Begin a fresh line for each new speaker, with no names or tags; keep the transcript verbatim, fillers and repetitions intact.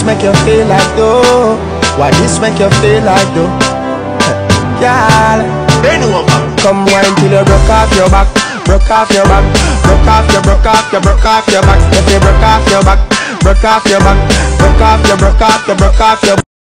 make you feel like though? Why this make you feel like though? Girl, come wine till you broke off your back, broke off your back, broke off your, broke off your, broke off your back. If you broke off your back, broke off your back, broke off your, broke off your, broke off your.